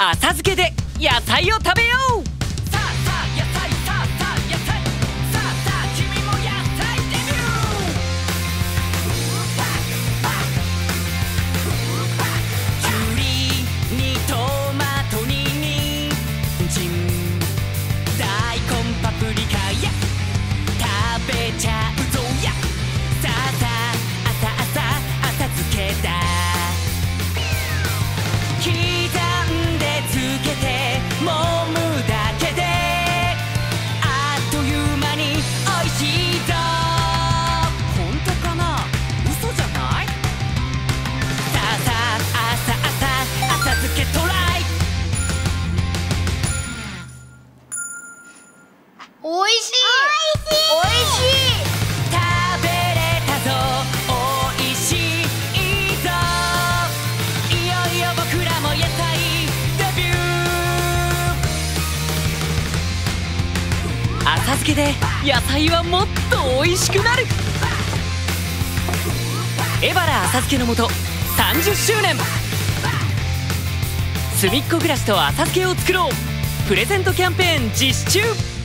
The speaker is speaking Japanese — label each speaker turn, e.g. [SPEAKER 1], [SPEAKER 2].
[SPEAKER 1] 浅漬けで野菜を食べよう。
[SPEAKER 2] さあさあ野菜、さあさあ野菜、さあさあ君も野菜デビュー。きゅうりにトマトに人参、大根パプリカや食べちゃうぞや。さあさあ朝朝浅漬けだ。刻んでつけて揉むだけであっという間においしいぞ。ほんとかな、嘘じゃない？さあさあ朝朝浅漬けトライ。
[SPEAKER 3] おいしいおいしい。
[SPEAKER 2] 食べれたぞ、おいしいぞ。いよいよ僕らも野菜デビュー。
[SPEAKER 1] 浅漬けで野菜はもっと美味しくなる。エバラ浅漬けの素30周年。すみっこ暮らしと浅漬けを作ろうプレゼントキャンペーン実施中。